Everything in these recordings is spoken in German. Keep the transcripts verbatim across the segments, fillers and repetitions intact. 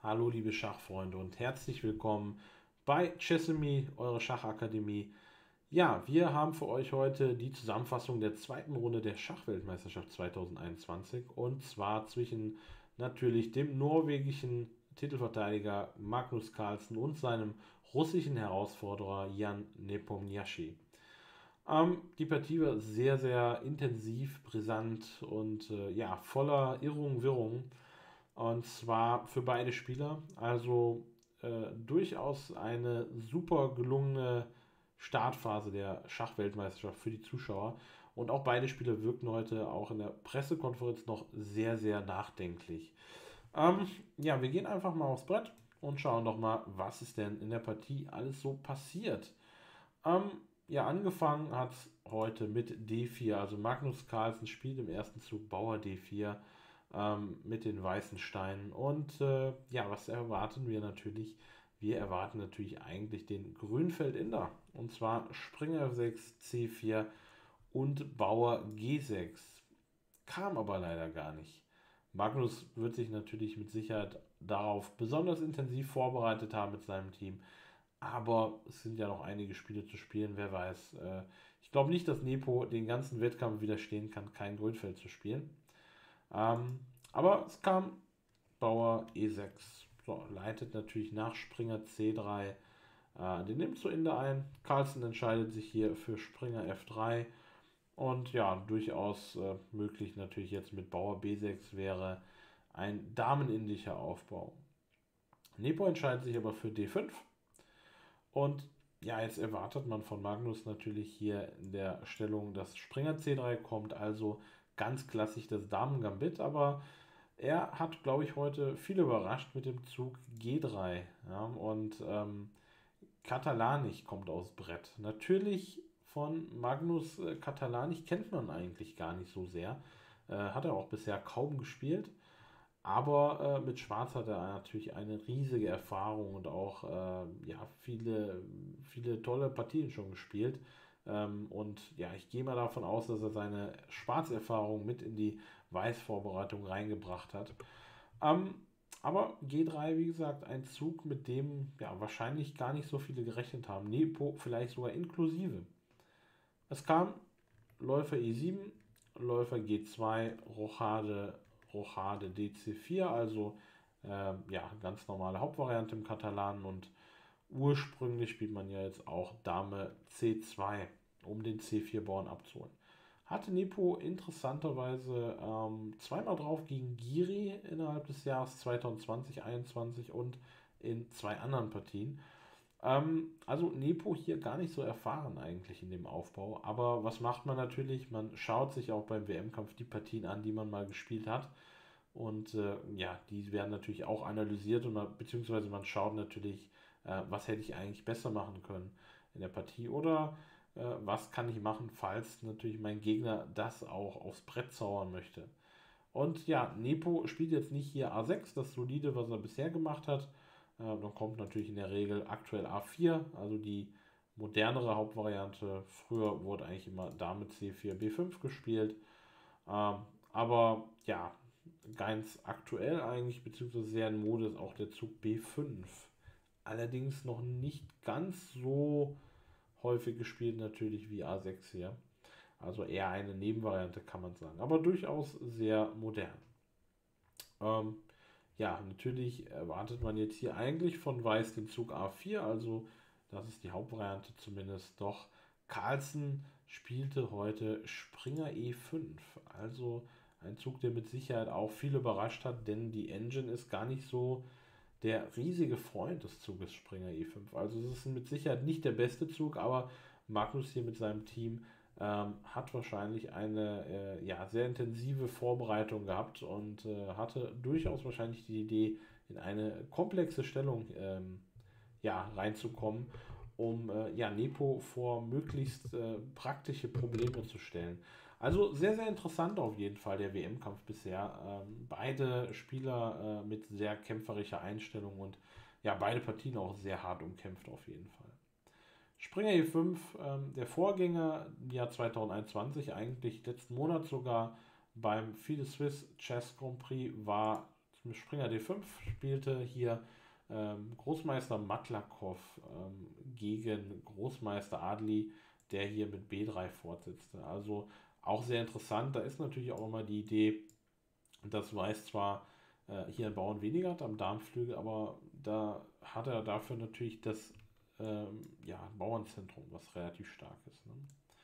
Hallo liebe Schachfreunde und herzlich willkommen bei Chessemy, eure Schachakademie. Ja, wir haben für euch heute die Zusammenfassung der zweiten Runde der Schachweltmeisterschaft zweitausendeinundzwanzig und zwar zwischen natürlich dem norwegischen Titelverteidiger Magnus Carlsen und seinem russischen Herausforderer Jan Nepomniachtchi. Ähm, die Partie war sehr, sehr intensiv, brisant und äh, ja, voller Irrungen, Wirrungen. Und zwar für beide Spieler. Also äh, durchaus eine super gelungene Startphase der Schachweltmeisterschaft für die Zuschauer. Und auch beide Spieler wirkten heute auch in der Pressekonferenz noch sehr, sehr nachdenklich. Ähm, ja, wir gehen einfach mal aufs Brett und schauen doch mal, was ist denn in der Partie alles so passiert. Ähm, ja, angefangen hat es heute mit D vier. Also Magnus Carlsen spielt im ersten Zug Bauer D vier ähm, mit den weißen Steinen. Und äh, ja, was erwarten wir natürlich? Wir erwarten natürlich eigentlich den Grünfeld-Inder. Und zwar Springer F sechs, C vier und Bauer G sechs. Kam aber leider gar nicht. Magnus wird sich natürlich mit Sicherheit darauf besonders intensiv vorbereitet haben mit seinem Team. Aber es sind ja noch einige Spiele zu spielen, wer weiß. Äh, ich glaube nicht, dass Nepo den ganzen Wettkampf widerstehen kann, kein Grünfeld zu spielen. Ähm, aber es kam Bauer E sechs. So, leitet natürlich nach Springer C drei. Äh, den nimmt zu Ende ein. Carlsen entscheidet sich hier für Springer F drei. Und ja, durchaus äh, möglich natürlich jetzt mit Bauer B sechs wäre ein damenindischer Aufbau. Nepo entscheidet sich aber für D fünf. Und ja, jetzt erwartet man von Magnus natürlich hier in der Stellung, dass Springer C drei kommt, also ganz klassisch das Damen-Gambit, aber er hat, glaube ich, heute viel überrascht mit dem Zug G drei. Ja, und ähm, Catalanich kommt aufs Brett. Natürlich von Magnus äh, Catalanich kennt man eigentlich gar nicht so sehr. Äh, hat er auch bisher kaum gespielt. Aber äh, mit Schwarz hat er natürlich eine riesige Erfahrung und auch äh, ja, viele, viele tolle Partien schon gespielt. Ähm, und ja, ich gehe mal davon aus, dass er seine Schwarzerfahrung mit in die Weiß-Vorbereitung reingebracht hat. Ähm, aber G drei, wie gesagt, ein Zug, mit dem ja wahrscheinlich gar nicht so viele gerechnet haben. Nepo vielleicht sogar inklusive. Es kam Läufer E sieben, Läufer G zwei, Rochade, Rochade D C vier, also äh, ja, ganz normale Hauptvariante im Katalanen und ursprünglich spielt man ja jetzt auch Dame C zwei, um den C vier Bauern abzuholen. Hatte Nepo interessanterweise ähm, zweimal drauf gegen Giri innerhalb des Jahres zweitausendzwanzig, einundzwanzig und in zwei anderen Partien. Ähm, also Nepo hier gar nicht so erfahren eigentlich in dem Aufbau. Aber was macht man natürlich? Man schaut sich auch beim W M-Kampf die Partien an, die man mal gespielt hat. Und äh, ja, die werden natürlich auch analysiert und man, beziehungsweise man schaut natürlich, äh, was hätte ich eigentlich besser machen können in der Partie oder äh, was kann ich machen, falls natürlich mein Gegner das auch aufs Brett zaubern möchte. Und ja, Nepo spielt jetzt nicht hier A sechs, das solide, was er bisher gemacht hat. Äh, dann kommt natürlich in der Regel aktuell A vier, also die modernere Hauptvariante. Früher wurde eigentlich immer Dame C vier, B fünf gespielt. Ähm, aber ja, ganz aktuell eigentlich, beziehungsweise sehr in Mode ist auch der Zug B fünf. Allerdings noch nicht ganz so häufig gespielt natürlich wie A sechs hier. Also eher eine Nebenvariante kann man sagen, aber durchaus sehr modern. Ähm, ja, natürlich erwartet man jetzt hier eigentlich von Weiß den Zug A vier, also das ist die Hauptvariante zumindest. Doch Carlsen spielte heute Springer E fünf, also ein Zug, der mit Sicherheit auch viel überrascht hat, denn die Engine ist gar nicht so der riesige Freund des Zuges Springer E fünf. Also es ist mit Sicherheit nicht der beste Zug, aber Magnus hier mit seinem Team ähm, hat wahrscheinlich eine äh, ja, sehr intensive Vorbereitung gehabt und äh, hatte durchaus wahrscheinlich die Idee, in eine komplexe Stellung ähm, ja, reinzukommen, um äh, ja, Nepo vor möglichst äh, praktische Probleme zu stellen. Also sehr, sehr interessant auf jeden Fall der W M-Kampf bisher. Ähm, beide Spieler äh, mit sehr kämpferischer Einstellung und ja, beide Partien auch sehr hart umkämpft auf jeden Fall. Springer E fünf, ähm, der Vorgänger im Jahr zweitausendeinundzwanzig, eigentlich letzten Monat sogar beim FIDE Swiss Chess Grand Prix, war Springer D fünf spielte hier ähm, Großmeister Matlakov ähm, gegen Großmeister Adli, der hier mit B drei fortsetzte. Also auch sehr interessant. Da ist natürlich auch immer die Idee, dass Weiß zwar äh, hier einen Bauern weniger hat am Darmflügel, aber da hat er dafür natürlich das ähm, ja, Bauernzentrum, was relativ stark ist. Ne?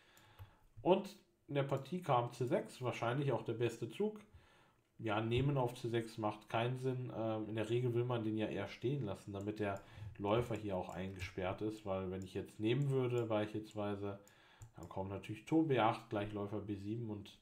Und in der Partie kam C sechs, wahrscheinlich auch der beste Zug. Ja, nehmen auf C sechs macht keinen Sinn. Ähm, in der Regel will man den ja eher stehen lassen, damit der Läufer hier auch eingesperrt ist, weil wenn ich jetzt nehmen würde, beispielsweise, dann kommt natürlich Turm B acht, gleich Läufer B sieben und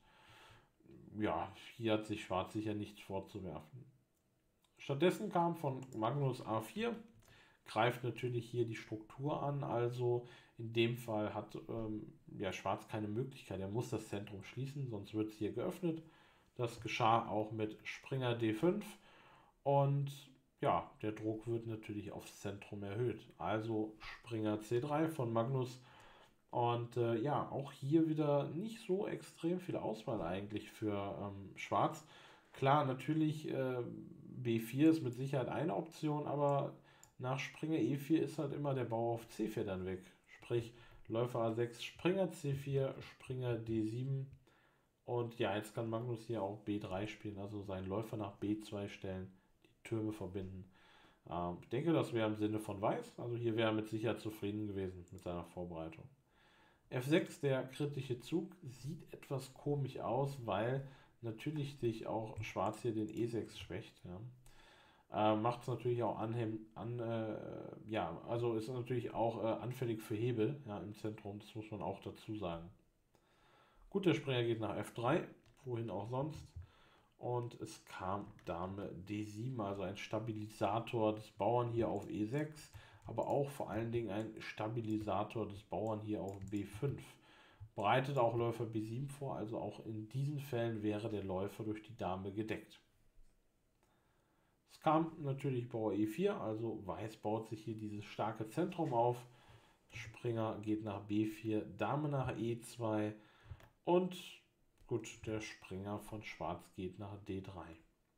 ja, hier hat sich Schwarz sicher nichts vorzuwerfen. Stattdessen kam von Magnus A vier, greift natürlich hier die Struktur an, also in dem Fall hat ähm, ja, Schwarz keine Möglichkeit, er muss das Zentrum schließen, sonst wird es hier geöffnet. Das geschah auch mit Springer D fünf und ja, der Druck wird natürlich aufs Zentrum erhöht. Also Springer C drei von Magnus und äh, ja, auch hier wieder nicht so extrem viel Auswahl eigentlich für ähm, Schwarz. Klar, natürlich äh, B vier ist mit Sicherheit eine Option, aber nach Springer E vier ist halt immer der Bauer auf C vier dann weg. Sprich, Läufer A sechs, Springer C vier, Springer D sieben und ja, jetzt kann Magnus hier auch B drei spielen, also seinen Läufer nach B zwei stellen, die Türme verbinden. Ähm, ich denke, das wäre im Sinne von Weiß, also hier wäre er mit Sicherheit zufrieden gewesen mit seiner Vorbereitung. F sechs, der kritische Zug, sieht etwas komisch aus, weil natürlich sich auch Schwarz hier den E sechs schwächt. Ja. Äh, Macht es natürlich auch anhem, an, äh, ja, also ist natürlich auch äh, anfällig für Hebel ja, im Zentrum, das muss man auch dazu sagen. Gut, der Springer geht nach F drei, wohin auch sonst. Und es kam Dame D sieben, also ein Stabilisator des Bauern hier auf E sechs, aber auch vor allen Dingen ein Stabilisator des Bauern hier auf B fünf. Bereitet auch Läufer B sieben vor, also auch in diesen Fällen wäre der Läufer durch die Dame gedeckt. Es kam natürlich Bauer E vier, also Weiß baut sich hier dieses starke Zentrum auf. Springer geht nach B vier, Dame nach E zwei und gut, der Springer von Schwarz geht nach D drei.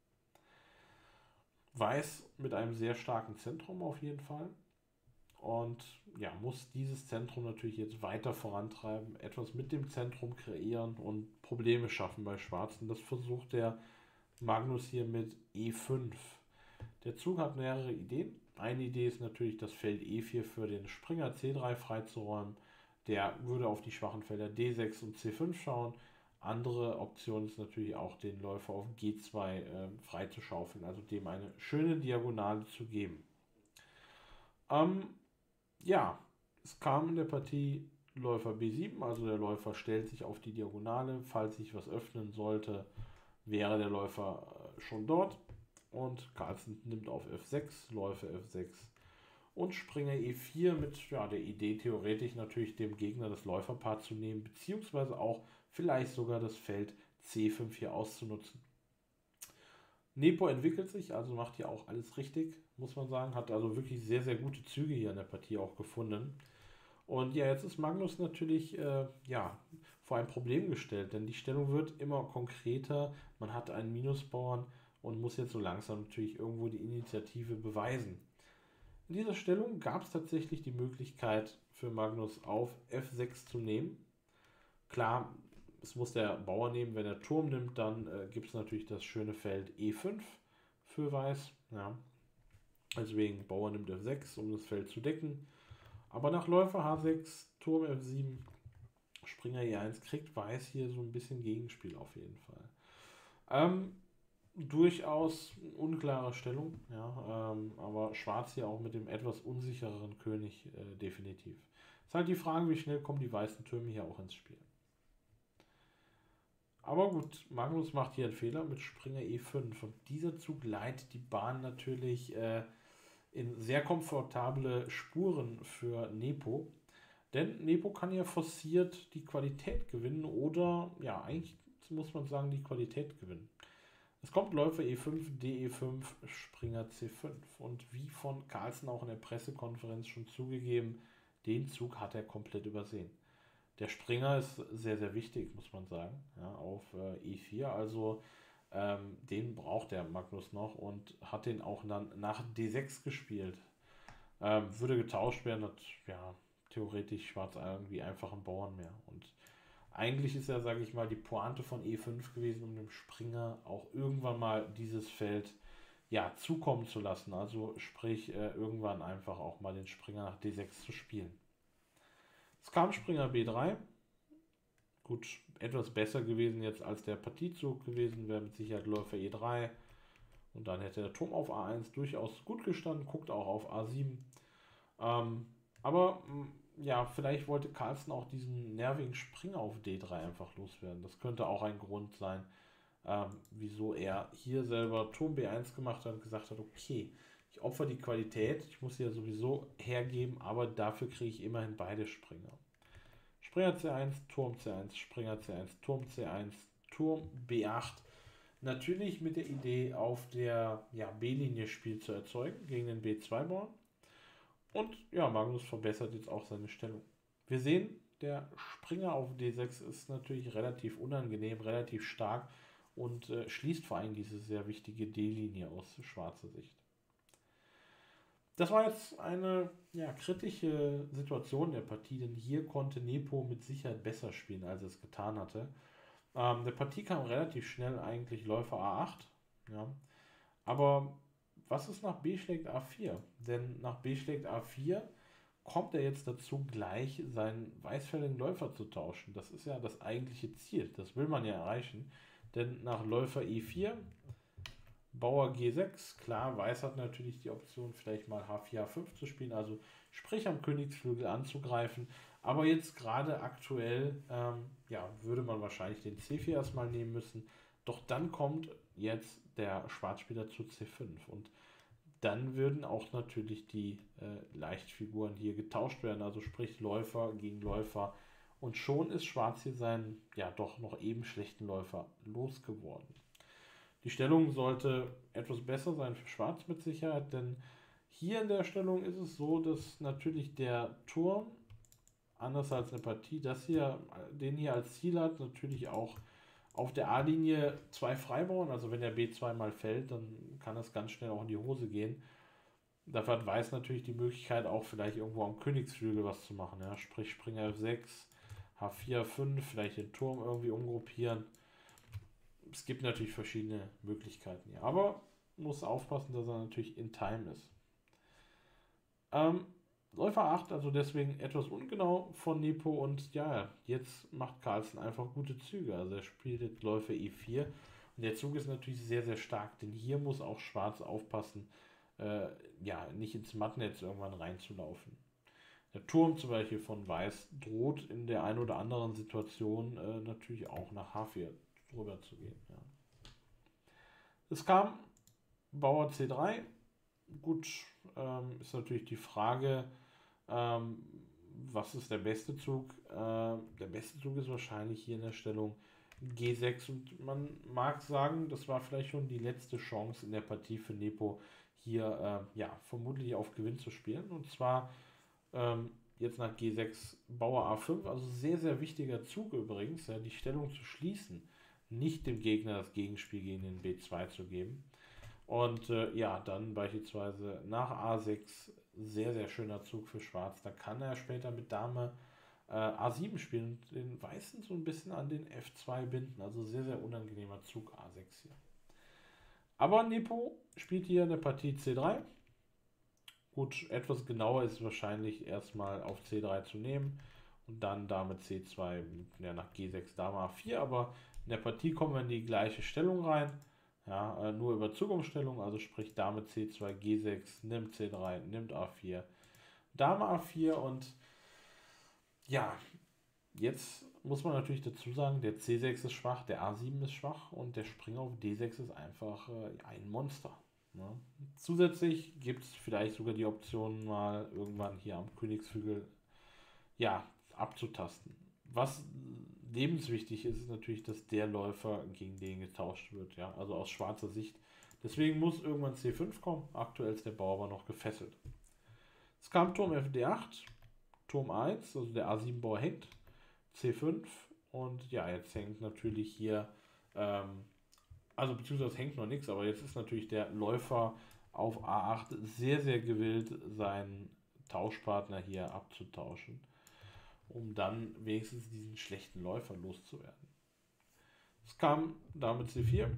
Weiß mit einem sehr starken Zentrum auf jeden Fall. Und ja, muss dieses Zentrum natürlich jetzt weiter vorantreiben, etwas mit dem Zentrum kreieren und Probleme schaffen bei Schwarz. Und das versucht der Magnus hier mit E fünf. Der Zug hat mehrere Ideen. Eine Idee ist natürlich, das Feld E vier für den Springer C drei freizuräumen. Der würde auf die schwachen Felder D sechs und C fünf schauen. Andere Option ist natürlich auch, den Läufer auf G zwei äh, freizuschaufeln, also dem eine schöne Diagonale zu geben. Ähm, ja, es kam in der Partie Läufer B sieben, also der Läufer stellt sich auf die Diagonale. Falls sich was öffnen sollte, wäre der Läufer äh, schon dort. Und Carlsen nimmt auf F sechs, Läufer F sechs und Springer E vier mit ja, der Idee, theoretisch natürlich dem Gegner das Läuferpaar zu nehmen, beziehungsweise auch vielleicht sogar das Feld C fünf hier auszunutzen. Nepo entwickelt sich, also macht hier auch alles richtig, muss man sagen. Hat also wirklich sehr, sehr gute Züge hier in der Partie auch gefunden. Und ja, jetzt ist Magnus natürlich äh, ja, vor ein Problem gestellt, denn die Stellung wird immer konkreter. Man hat einen Minusbauern und muss jetzt so langsam natürlich irgendwo die Initiative beweisen. In dieser Stellung gab es tatsächlich die Möglichkeit für Magnus auf F sechs zu nehmen. Klar, es muss der Bauer nehmen, wenn er Turm nimmt, dann äh, gibt es natürlich das schöne Feld E fünf für Weiß. Ja. Deswegen Bauer nimmt F sechs, um das Feld zu decken. Aber nach Läufer H sechs, Turm F sieben, Springer E eins kriegt Weiß hier so ein bisschen Gegenspiel auf jeden Fall. Ähm, durchaus unklare Stellung, ja, ähm, aber Schwarz hier auch mit dem etwas unsichereren König äh, definitiv. Ist halt die Frage, wie schnell kommen die weißen Türme hier auch ins Spiel. Aber gut, Magnus macht hier einen Fehler mit Springer E fünf und dieser Zug leitet die Bahn natürlich äh, in sehr komfortable Spuren für Nepo. Denn Nepo kann ja forciert die Qualität gewinnen oder, ja, eigentlich muss man sagen, die Qualität gewinnen. Es kommt Läufer E fünf, D E fünf, Springer C fünf. Und wie von Carlsen auch in der Pressekonferenz schon zugegeben, den Zug hat er komplett übersehen. Der Springer ist sehr, sehr wichtig, muss man sagen, ja, auf äh, E vier. Also Ähm, den braucht der Magnus noch und hat den auch dann nach D sechs gespielt. Ähm, würde getauscht werden, hat ja theoretisch Schwarz irgendwie einfach einen Bauern mehr. Und eigentlich ist ja, sage ich mal, die Pointe von E fünf gewesen, um dem Springer auch irgendwann mal dieses Feld ja zukommen zu lassen. Also sprich, äh, irgendwann einfach auch mal den Springer nach D sechs zu spielen. Es kam Springer B drei. Gut, etwas besser gewesen jetzt als der Partiezug gewesen wäre mit Sicherheit Läufer E drei. Und dann hätte der Turm auf A eins durchaus gut gestanden, guckt auch auf A sieben. Ähm, aber mh, ja, vielleicht wollte Carlsen auch diesen nervigen Springer auf D drei einfach loswerden. Das könnte auch ein Grund sein, ähm, wieso er hier selber Turm B eins gemacht hat und gesagt hat, okay, ich opfer die Qualität, ich muss hier sowieso hergeben, aber dafür kriege ich immerhin beide Springer. Springer C eins, Turm C eins, Springer C eins, Turm C eins, Turm B acht. Natürlich mit der Idee, auf der ja, B-Linie Spiel zu erzeugen gegen den B zwei Bauern. Und ja, Magnus verbessert jetzt auch seine Stellung. Wir sehen, der Springer auf D sechs ist natürlich relativ unangenehm, relativ stark und äh, schließt vor allem diese sehr wichtige D-Linie aus schwarzer Sicht. Das war jetzt eine ja, kritische Situation der Partie, denn hier konnte Nepo mit Sicherheit besser spielen, als er es getan hatte. Ähm, der Partie kam relativ schnell eigentlich Läufer A acht. Ja. Aber was ist nach B schlägt A vier? Denn nach B schlägt A vier kommt er jetzt dazu, gleich seinen weißfeldigen Läufer zu tauschen. Das ist ja das eigentliche Ziel. Das will man ja erreichen. Denn nach Läufer E vier, Bauer G sechs, klar, Weiß hat natürlich die Option, vielleicht mal H vier, H fünf zu spielen, also sprich am Königsflügel anzugreifen. Aber jetzt gerade aktuell, ähm, ja, würde man wahrscheinlich den C vier erstmal nehmen müssen. Doch dann kommt jetzt der Schwarzspieler zu C fünf und dann würden auch natürlich die äh, Leichtfiguren hier getauscht werden, also sprich Läufer gegen Läufer. Und schon ist Schwarz hier seinen ja doch noch eben schlechten Läufer losgeworden. Die Stellung sollte etwas besser sein für Schwarz mit Sicherheit, denn hier in der Stellung ist es so, dass natürlich der Turm, anders als eine Partie, das hier, den hier als Ziel hat, natürlich auch auf der A-Linie zwei Freibauern, also wenn der B zwei mal fällt, dann kann das ganz schnell auch in die Hose gehen. Dafür hat Weiß natürlich die Möglichkeit, auch vielleicht irgendwo am Königsflügel was zu machen. Ja? Sprich Springer F sechs, H vier, H fünf, vielleicht den Turm irgendwie umgruppieren. Es gibt natürlich verschiedene Möglichkeiten hier. Aber muss aufpassen, dass er natürlich in Time ist. Ähm, Läufer acht, also deswegen etwas ungenau von Nepo und ja, jetzt macht Carlsen einfach gute Züge. Also er spielt jetzt Läufer E vier und der Zug ist natürlich sehr, sehr stark, denn hier muss auch Schwarz aufpassen, äh, ja, nicht ins Mattnetz irgendwann reinzulaufen. Der Turm zum Beispiel von Weiß droht in der einen oder anderen Situation äh, natürlich auch nach H vier drüber zu gehen. Ja. Es kam Bauer C drei. Gut, ähm, ist natürlich die Frage, ähm, was ist der beste Zug? Äh, der beste Zug ist wahrscheinlich hier in der Stellung G sechs und man mag sagen, das war vielleicht schon die letzte Chance in der Partie für Nepo hier äh, ja, vermutlich auf Gewinn zu spielen und zwar ähm, jetzt nach G sechs Bauer A fünf, also sehr, sehr wichtiger Zug übrigens, ja, die Stellung zu schließen, nicht dem Gegner das Gegenspiel gegen den B zwei zu geben. Und äh, ja, dann beispielsweise nach A sechs, sehr, sehr schöner Zug für Schwarz. Da kann er später mit Dame äh, A sieben spielen und den Weißen so ein bisschen an den F zwei binden. Also sehr, sehr unangenehmer Zug A sechs hier. Aber Nepo spielt hier eine Partie C drei. Gut, etwas genauer ist wahrscheinlich erstmal auf C drei zu nehmen und dann Dame C zwei, ja, nach G sechs Dame A vier, aber in der Partie kommen wir in die gleiche Stellung rein. Ja, äh, nur über Zugumstellung, also sprich Dame C zwei, G sechs, nimmt C drei, nimmt A vier, Dame A vier und ja, jetzt muss man natürlich dazu sagen, der C sechs ist schwach, der A sieben ist schwach und der Springer auf D sechs ist einfach äh, ein Monster. Ne? Zusätzlich gibt es vielleicht sogar die Option, mal irgendwann hier am Königsflügel ja, abzutasten. Was lebenswichtig ist, ist natürlich, dass der Läufer gegen den getauscht wird, ja, also aus schwarzer Sicht. Deswegen muss irgendwann C fünf kommen. Aktuell ist der Bauer aber noch gefesselt. Es kam Turm F D acht, Turm A eins, also der A sieben Bauer hängt, C fünf und ja, jetzt hängt natürlich hier ähm, Also beziehungsweise hängt noch nichts, aber jetzt ist natürlich der Läufer auf A acht sehr, sehr gewillt, seinen Tauschpartner hier abzutauschen, um dann wenigstens diesen schlechten Läufer loszuwerden. Es kam damit C vier,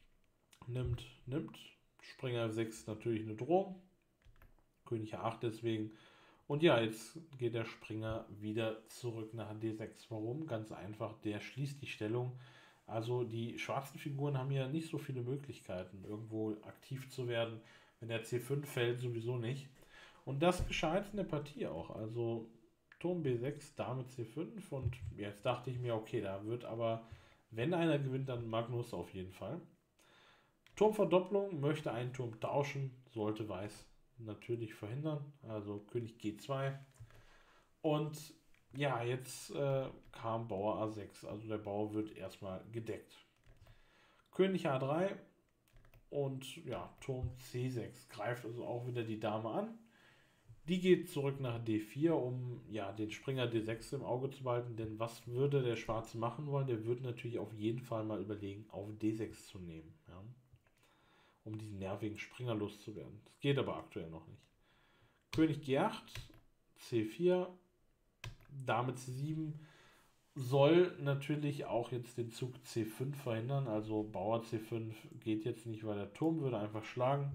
nimmt, nimmt, Springer F sechs natürlich eine Drohung, König A acht deswegen. Und ja, jetzt geht der Springer wieder zurück nach D sechs. Warum? Ganz einfach, der schließt die Stellung. Also die schwarzen Figuren haben ja nicht so viele Möglichkeiten, irgendwo aktiv zu werden. Wenn der C fünf fällt, sowieso nicht. Und das geschah jetzt in der Partie auch. Also Turm B sechs, Dame C fünf. Und jetzt dachte ich mir, okay, da wird aber, wenn einer gewinnt, dann Magnus auf jeden Fall. Turmverdopplung, möchte einen Turm tauschen, sollte Weiß natürlich verhindern. Also König G zwei. Und ja, jetzt äh, kam Bauer A sechs. Also der Bauer wird erstmal gedeckt. König A drei und ja, Turm C sechs. Greift also auch wieder die Dame an. Die geht zurück nach D vier, um ja, den Springer D sechs im Auge zu behalten. Denn was würde der Schwarze machen wollen? Der würde natürlich auf jeden Fall mal überlegen, auf D sechs zu nehmen. Ja, um diesen nervigen Springer loszuwerden. Das geht aber aktuell noch nicht. König G acht, C vier, Dame C sieben soll natürlich auch jetzt den Zug C fünf verhindern. Also Bauer C fünf geht jetzt nicht, weil der Turm würde einfach schlagen.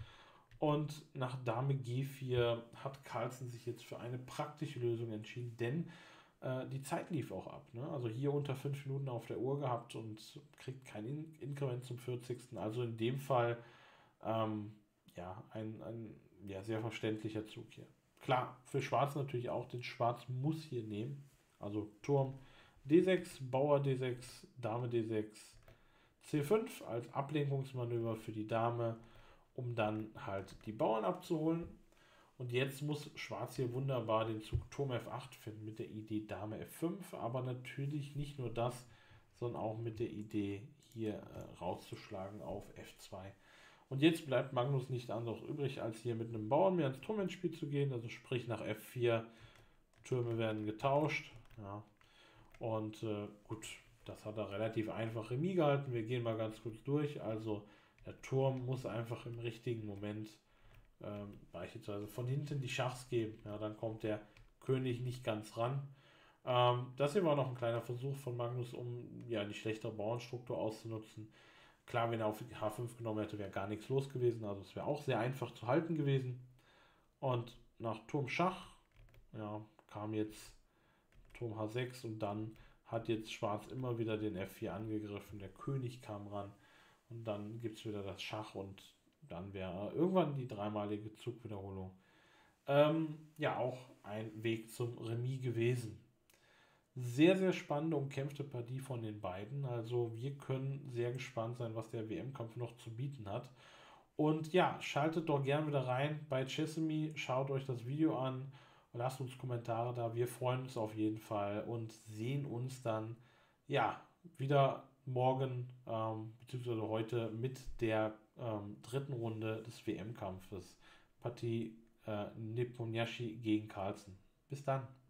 Und nach Dame G vier hat Carlsen sich jetzt für eine praktische Lösung entschieden, denn äh, die Zeit lief auch ab. Ne? Also hier unter fünf Minuten auf der Uhr gehabt und kriegt kein In Inkrement zum vierzigsten. Also in dem Fall ähm, ja, ein, ein ja, sehr verständlicher Zug hier. Klar, für Schwarz natürlich auch, denn Schwarz muss hier nehmen. Also Turm D sechs, Bauer D sechs, Dame D sechs, C fünf als Ablenkungsmanöver für die Dame, um dann halt die Bauern abzuholen. Und jetzt muss Schwarz hier wunderbar den Zug Turm F acht finden mit der Idee Dame F fünf, aber natürlich nicht nur das, sondern auch mit der Idee hier äh, rauszuschlagen auf F zwei. Und jetzt bleibt Magnus nicht anderes übrig, als hier mit einem Bauern mehr ins Turm ins Spiel zu gehen, also sprich nach F vier, Türme werden getauscht. Ja. Und äh, gut, das hat er relativ einfach Remis gehalten. Wir gehen mal ganz kurz durch. Also der Turm muss einfach im richtigen Moment ähm, beispielsweise von hinten die Schachs geben. Ja, dann kommt der König nicht ganz ran. Ähm, das hier war noch ein kleiner Versuch von Magnus, um ja, die schlechtere Bauernstruktur auszunutzen. Klar, wenn er auf H fünf genommen hätte, wäre gar nichts los gewesen. Also es wäre auch sehr einfach zu halten gewesen. Und nach Turm Schach ja, kam jetzt Turm H sechs und dann hat jetzt Schwarz immer wieder den F vier angegriffen. Der König kam ran und dann gibt es wieder das Schach und dann wäre irgendwann die dreimalige Zugwiederholung. Ähm, ja, auch ein Weg zum Remis gewesen. Sehr, sehr spannende, umkämpfte Partie von den beiden. Also wir können sehr gespannt sein, was der W M-Kampf noch zu bieten hat. Und ja, schaltet doch gern wieder rein bei Chessemy, schaut euch das Video an, lasst uns Kommentare da. Wir freuen uns auf jeden Fall und sehen uns dann ja wieder morgen ähm, beziehungsweise heute mit der ähm, dritten Runde des W M-Kampfes. Partie äh, Nepomniachtchi gegen Carlsen. Bis dann.